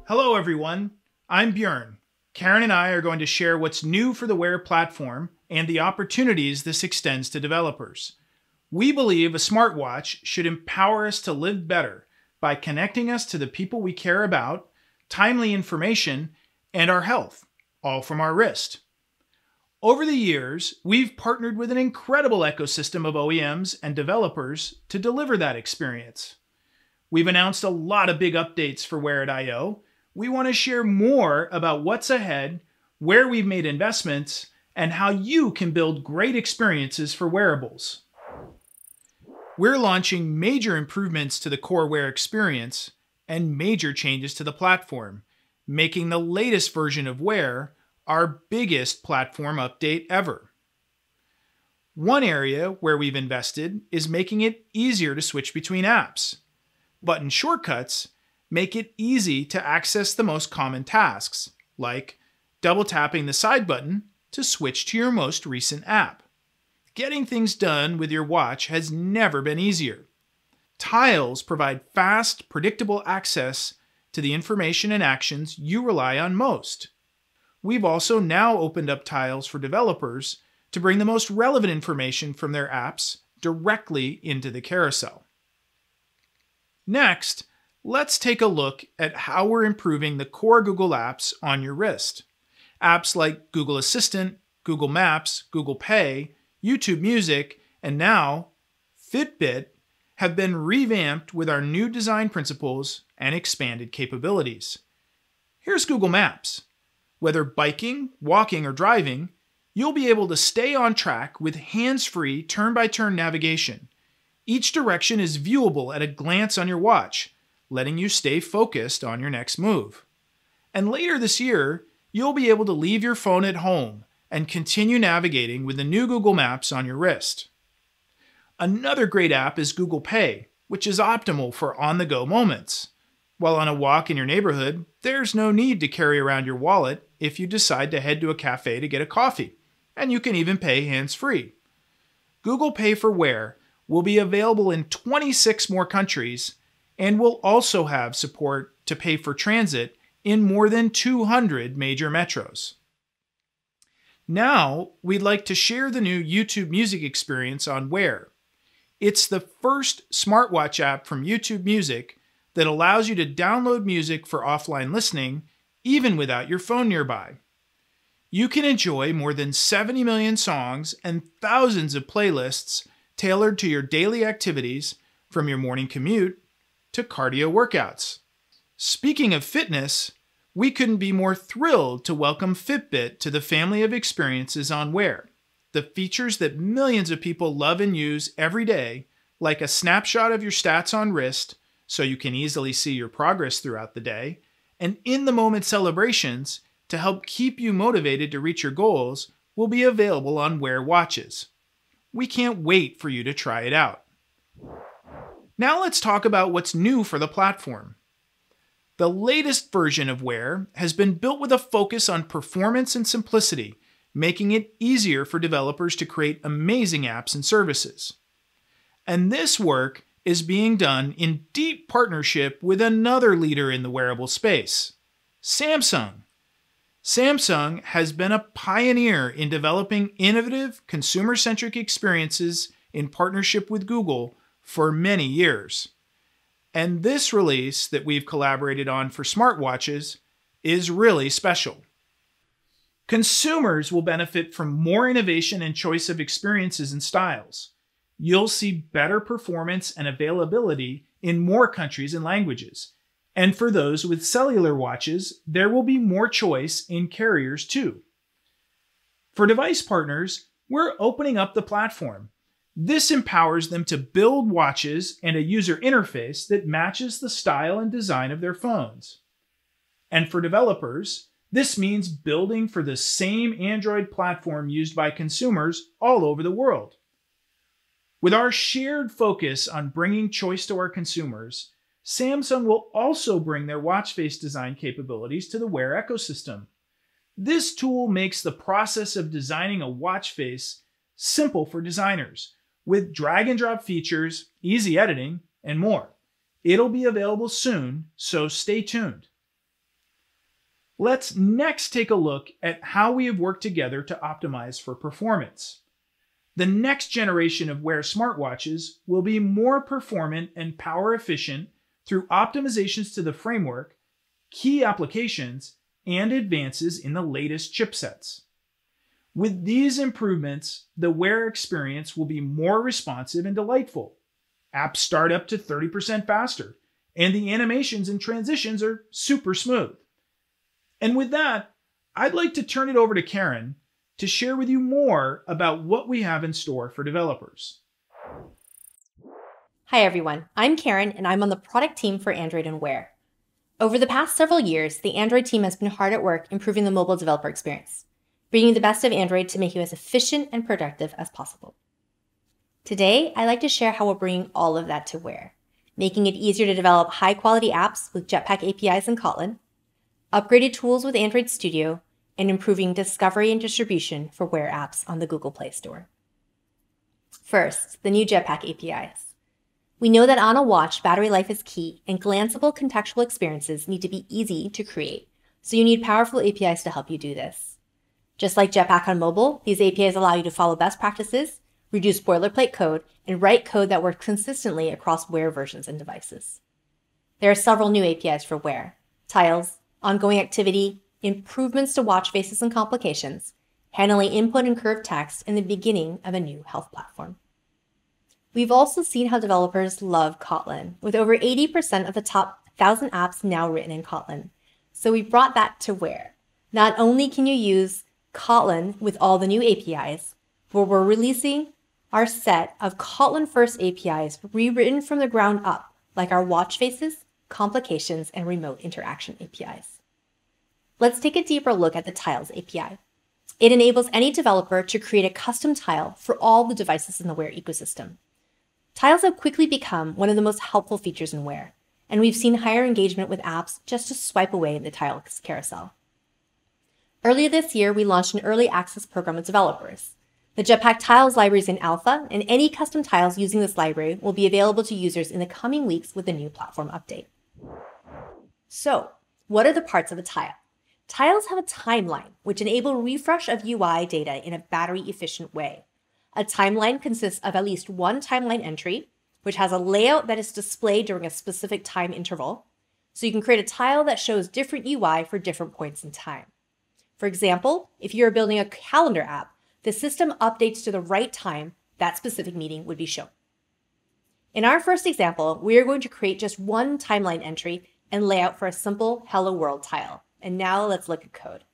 Hello everyone, I'm Bjorn. Karen and I are going to share what's new for the Wear platform and the opportunities this extends to developers. We believe a smartwatch should empower us to live better by connecting us to the people we care about, timely information, and our health, all from our wrist. Over the years, we've partnered with an incredible ecosystem of OEMs and developers to deliver that experience. We've announced a lot of big updates for Wear.io. We want to share more about what's ahead, where we've made investments, and how you can build great experiences for wearables. We're launching major improvements to the core Wear experience and major changes to the platform, making the latest version of Wear our biggest platform update ever. One area where we've invested is making it easier to switch between apps. Button shortcuts make it easy to access the most common tasks, like double tapping the side button to switch to your most recent app. Getting things done with your watch has never been easier. Tiles provide fast, predictable access to the information and actions you rely on most. We've also now opened up Tiles for developers to bring the most relevant information from their apps directly into the carousel. Next, let's take a look at how we're improving the core Google apps on your wrist. Apps like Google Assistant, Google Maps, Google Pay, YouTube Music, and now Fitbit have been revamped with our new design principles and expanded capabilities. Here's Google Maps. Whether biking, walking, or driving, you'll be able to stay on track with hands-free turn-by-turn navigation. Each direction is viewable at a glance on your watch, letting you stay focused on your next move. And later this year, you'll be able to leave your phone at home and continue navigating with the new Google Maps on your wrist. Another great app is Google Pay, which is optimal for on-the-go moments. While on a walk in your neighborhood, there's no need to carry around your wallet if you decide to head to a cafe to get a coffee, and you can even pay hands-free. Google Pay for Wear will be available in 26 more countries and will also have support to pay for transit in more than 200 major metros. Now, we'd like to share the new YouTube Music experience on Wear. It's the first smartwatch app from YouTube Music that allows you to download music for offline listening, even without your phone nearby. You can enjoy more than 70 million songs and thousands of playlists tailored to your daily activities, from your morning commute to cardio workouts. Speaking of fitness, we couldn't be more thrilled to welcome Fitbit to the family of experiences on Wear. The features that millions of people love and use every day, like a snapshot of your stats on wrist, so you can easily see your progress throughout the day, and in-the-moment celebrations to help keep you motivated to reach your goals, will be available on Wear watches. We can't wait for you to try it out. Now let's talk about what's new for the platform. The latest version of Wear has been built with a focus on performance and simplicity, making it easier for developers to create amazing apps and services. And this work is being done in deep partnership with another leader in the wearable space, Samsung. Samsung has been a pioneer in developing innovative, consumer-centric experiences in partnership with Google for many years. And this release that we've collaborated on for smartwatches is really special. Consumers will benefit from more innovation and choice of experiences and styles. You'll see better performance and availability in more countries and languages. And for those with cellular watches, there will be more choice in carriers too. For device partners, we're opening up the platform. This empowers them to build watches and a user interface that matches the style and design of their phones. And for developers, this means building for the same Android platform used by consumers all over the world. With our shared focus on bringing choice to our consumers, Samsung will also bring their watch face design capabilities to the Wear ecosystem. This tool makes the process of designing a watch face simple for designers, with drag and drop features, easy editing, and more. It'll be available soon, so stay tuned. Let's next take a look at how we have worked together to optimize for performance. The next generation of Wear smartwatches will be more performant and power efficient through optimizations to the framework, key applications, and advances in the latest chipsets. With these improvements, the Wear experience will be more responsive and delightful. Apps start up to 30% faster, and the animations and transitions are super smooth. And with that, I'd like to turn it over to Karen to share with you more about what we have in store for developers. Hi everyone, I'm Karen and I'm on the product team for Android and Wear. Over the past several years, the Android team has been hard at work improving the mobile developer experience, bringing the best of Android to make you as efficient and productive as possible. Today, I'd like to share how we're bringing all of that to Wear, making it easier to develop high-quality apps with Jetpack APIs and Kotlin, upgraded tools with Android Studio, and improving discovery and distribution for Wear apps on the Google Play Store. First, the new Jetpack APIs. We know that on a watch, battery life is key, and glanceable contextual experiences need to be easy to create, so you need powerful APIs to help you do this. Just like Jetpack on mobile, these APIs allow you to follow best practices, reduce boilerplate code, and write code that works consistently across Wear versions and devices. There are several new APIs for Wear: tiles, ongoing activity, improvements to watch faces and complications, handling input and curved text, and the beginning of a new health platform. We've also seen how developers love Kotlin, with over 80% of the top 1,000 apps now written in Kotlin. So we brought that to Wear. Not only can you use Kotlin with all the new APIs, but we're releasing our set of Kotlin-first APIs rewritten from the ground up, like our watch faces, complications, and remote interaction APIs. Let's take a deeper look at the Tiles API. It enables any developer to create a custom tile for all the devices in the Wear ecosystem. Tiles have quickly become one of the most helpful features in Wear, and we've seen higher engagement with apps just to swipe away in the tiles carousel. Earlier this year, we launched an early access program with developers. The Jetpack Tiles library is in alpha, and any custom tiles using this library will be available to users in the coming weeks with the new platform update. So, what are the parts of a tile? Tiles have a timeline, which enable refresh of UI data in a battery-efficient way. A timeline consists of at least one timeline entry, which has a layout that is displayed during a specific time interval. So you can create a tile that shows different UI for different points in time. For example, if you're building a calendar app, the system updates to the right time that specific meeting would be shown. In our first example, we are going to create just one timeline entry and layout for a simple Hello World tile. And now let's look at code.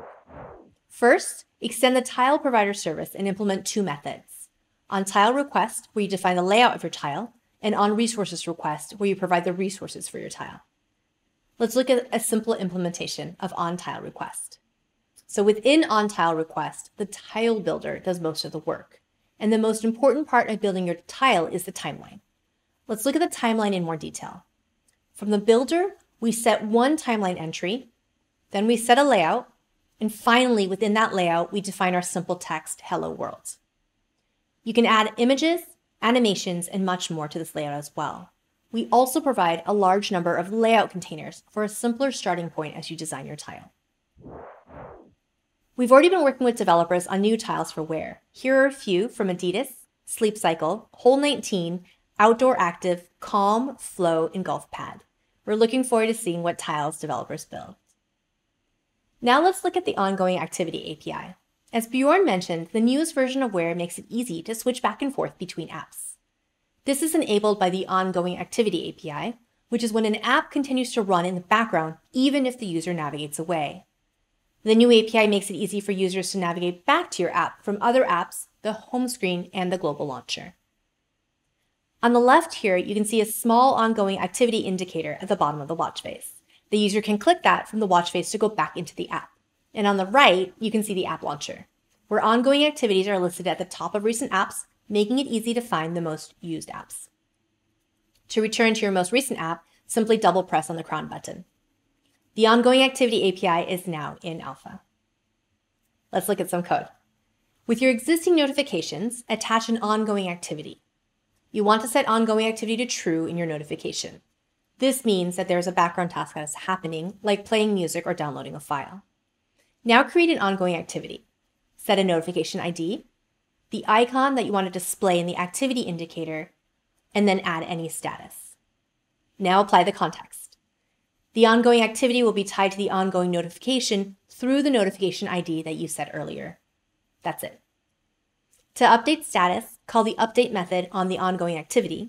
First, extend the tile provider service and implement two methods: on tile request, where you define the layout of your tile, and on resources request, where you provide the resources for your tile. Let's look at a simple implementation of on tile request. So within on tile request, the tile builder does most of the work. And the most important part of building your tile is the timeline. Let's look at the timeline in more detail. From the builder, we set one timeline entry, then we set a layout, and finally, within that layout, we define our simple text, Hello World. You can add images, animations, and much more to this layout as well. We also provide a large number of layout containers for a simpler starting point as you design your tile. We've already been working with developers on new tiles for Wear. Here are a few from Adidas, Sleep Cycle, Hole 19, Outdoor Active, Calm, Flow, and Golf Pad. We're looking forward to seeing what tiles developers build. Now let's look at the ongoing activity API. As Bjorn mentioned, the newest version of Wear makes it easy to switch back and forth between apps. This is enabled by the ongoing activity API, which is when an app continues to run in the background even if the user navigates away. The new API makes it easy for users to navigate back to your app from other apps, the home screen, and the global launcher. On the left here, you can see a small ongoing activity indicator at the bottom of the watch face. The user can click that from the watch face to go back into the app. And on the right, you can see the app launcher, where ongoing activities are listed at the top of recent apps, making it easy to find the most used apps. To return to your most recent app, simply double press on the crown button. The ongoing activity API is now in alpha. Let's look at some code. With your existing notifications, attach an ongoing activity. You want to set ongoing activity to true in your notification. This means that there's a background task that is happening, like playing music or downloading a file. Now create an ongoing activity. Set a notification ID, the icon that you want to display in the activity indicator, and then add any status. Now apply the context. The ongoing activity will be tied to the ongoing notification through the notification ID that you set earlier. That's it. To update status, call the update method on the ongoing activity.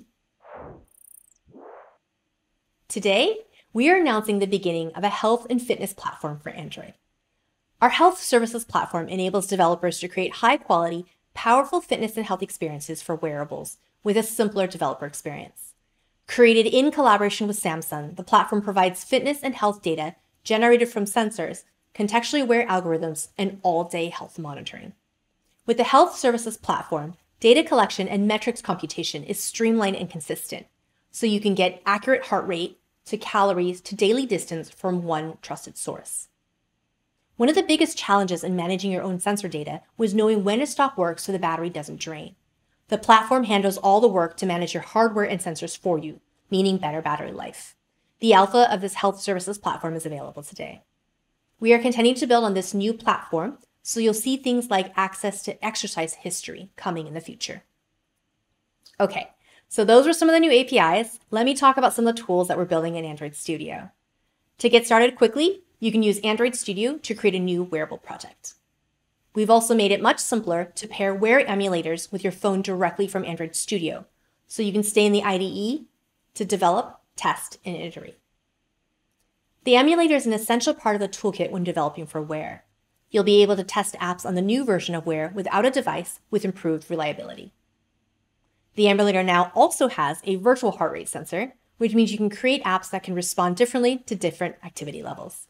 Today, we are announcing the beginning of a health and fitness platform for Android. Our health services platform enables developers to create high-quality, powerful fitness and health experiences for wearables with a simpler developer experience. Created in collaboration with Samsung, the platform provides fitness and health data generated from sensors, contextually aware algorithms, and all-day health monitoring. With the health services platform, data collection and metrics computation is streamlined and consistent, so you can get accurate heart rate to calories to daily distance from one trusted source. One of the biggest challenges in managing your own sensor data was knowing when to stop work so the battery doesn't drain. The platform handles all the work to manage your hardware and sensors for you, meaning better battery life. The alpha of this health services platform is available today. We are continuing to build on this new platform, so you'll see things like access to exercise history coming in the future. Okay, so those were some of the new APIs. Let me talk about some of the tools that we're building in Android Studio. To get started quickly, you can use Android Studio to create a new wearable project. We've also made it much simpler to pair Wear emulators with your phone directly from Android Studio, so you can stay in the IDE to develop, test, and iterate. The emulator is an essential part of the toolkit when developing for Wear. You'll be able to test apps on the new version of Wear without a device with improved reliability. The emulator now also has a virtual heart rate sensor, which means you can create apps that can respond differently to different activity levels.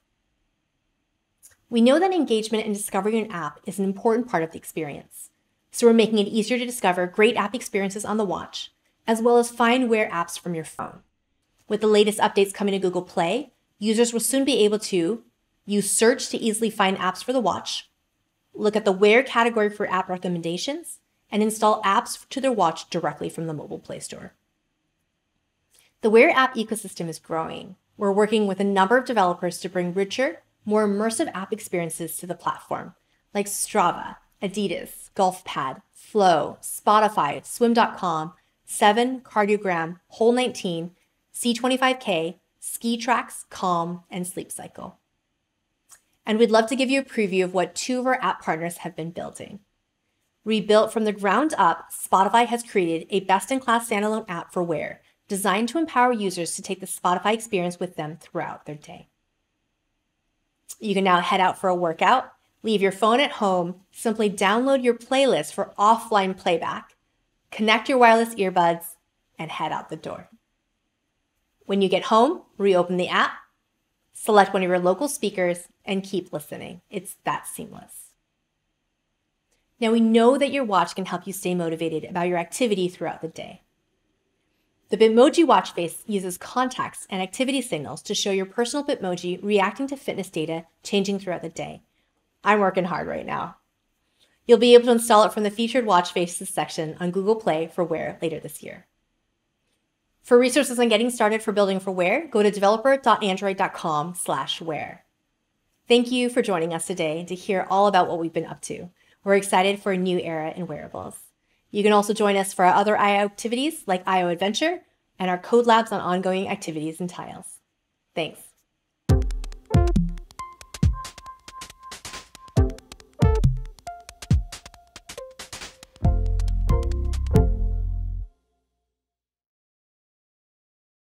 We know that engagement and discovering an app is an important part of the experience, so we're making it easier to discover great app experiences on the watch, as well as find Wear apps from your phone. With the latest updates coming to Google Play, users will soon be able to use search to easily find apps for the watch, look at the Wear category for app recommendations, and install apps to their watch directly from the mobile Play Store. The Wear app ecosystem is growing. We're working with a number of developers to bring richer, more immersive app experiences to the platform, like Strava, Adidas, GolfPad, Flow, Spotify, Swim.com, 7, Cardiogram, Hole19, C25K, Ski Tracks, Calm, and Sleep Cycle. And we'd love to give you a preview of what 2 of our app partners have been building. Rebuilt from the ground up, Spotify has created a best-in-class standalone app for Wear, designed to empower users to take the Spotify experience with them throughout their day. You can now head out for a workout, leave your phone at home, simply download your playlist for offline playback, connect your wireless earbuds, and head out the door. When you get home, reopen the app, select one of your local speakers, and keep listening. It's that seamless. Now we know that your watch can help you stay motivated about your activity throughout the day. The Bitmoji watch face uses context and activity signals to show your personal Bitmoji reacting to fitness data changing throughout the day. I'm working hard right now. You'll be able to install it from the featured watch faces section on Google Play for Wear later this year. For resources on getting started for building for Wear, go to developer.android.com/wear. Thank you for joining us today to hear all about what we've been up to. We're excited for a new era in wearables. You can also join us for our other I/O activities like I/O Adventure and our code labs on ongoing activities and tiles. Thanks.